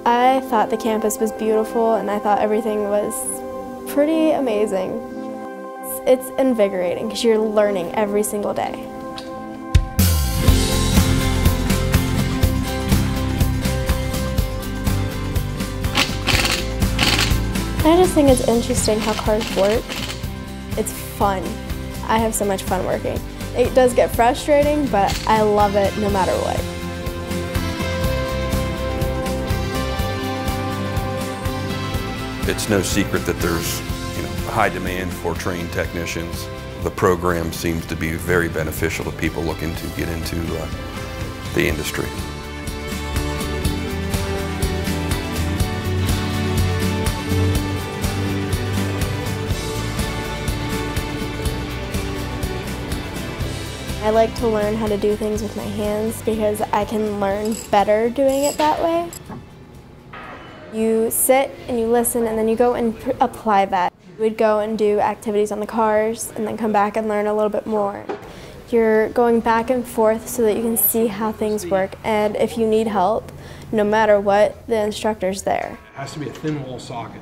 I thought the campus was beautiful and I thought everything was pretty amazing. It's invigorating because you're learning every single day. I just think it's interesting how cars work. It's fun. I have so much fun working. It does get frustrating, but I love it no matter what. It's no secret that there's a high demand for trained technicians. The program seems to be very beneficial to people looking to get into the industry. I like to learn how to do things with my hands because I can learn better doing it that way. You sit and you listen and then you go and apply that. We'd go and do activities on the cars and then come back and learn a little bit more. You're going back and forth so that you can see how things work, and if you need help, no matter what, the instructor's there. It has to be a thin wall socket.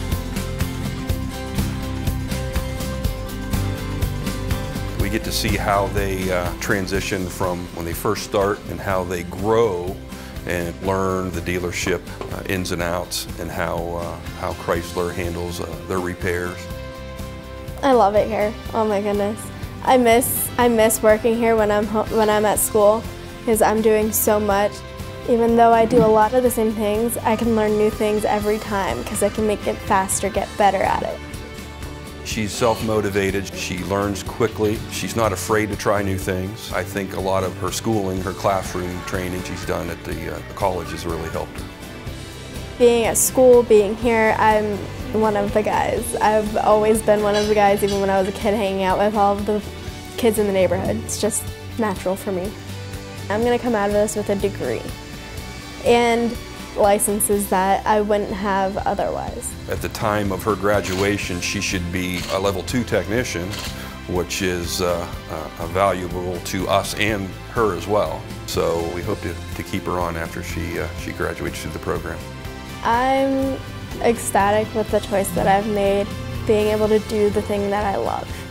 We get to see how they transition from when they first start and how they grow and learn the dealership ins and outs and how Chrysler handles their repairs. I love it here. Oh my goodness. I miss working here when I'm at school because I'm doing so much. Even though I do a lot of the same things, I can learn new things every time because I can make it faster, get better at it. She's self-motivated, she learns quickly, she's not afraid to try new things. I think a lot of her schooling, her classroom training she's done at the college has really helped her. Being at school, being here, I'm one of the guys. I've always been one of the guys, even when I was a kid, hanging out with all of the kids in the neighborhood. It's just natural for me. I'm going to come out of this with a degree and licenses that I wouldn't have otherwise. At the time of her graduation, she should be a level 2 technician, which is valuable to us and her as well. So we hope to keep her on after she graduates through the program. I'm ecstatic with the choice that I've made, being able to do the thing that I love.